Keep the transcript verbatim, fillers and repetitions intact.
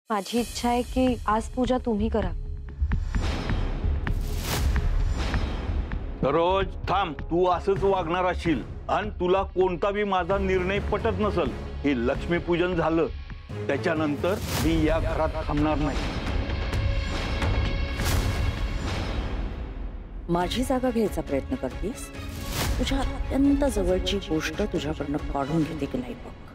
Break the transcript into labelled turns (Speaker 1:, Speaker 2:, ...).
Speaker 1: माझी इच्छा आहे की आज पूजा तुम्ही करा।
Speaker 2: रोज थांब, तू असंच वागणार असशील आणि तुला कोणता बी माझा निर्णय पटत नसल। हे लक्ष्मीपूजन झालं त्याच्यानंतर मी या घरात थांबणार नाही।
Speaker 3: माझी जागा घ्यायचा प्रयत्न करतेस? तुझ्या अत्यंत जवळची गोष्ट तुझ्याकडनं काढून घेते की नाही बघ।